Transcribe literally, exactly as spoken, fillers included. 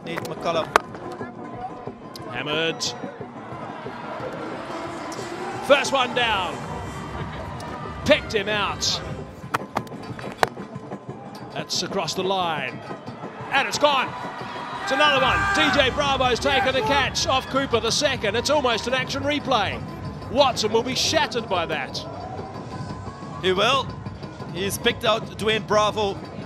Nate McCullum. Hammered. First one down. Picked him out. That's across the line. And it's gone. It's another one. D J Bravo's taken a catch off Cooper, the second. It's almost an action replay. Watson will be shattered by that. He will. He's picked out Dwayne Bravo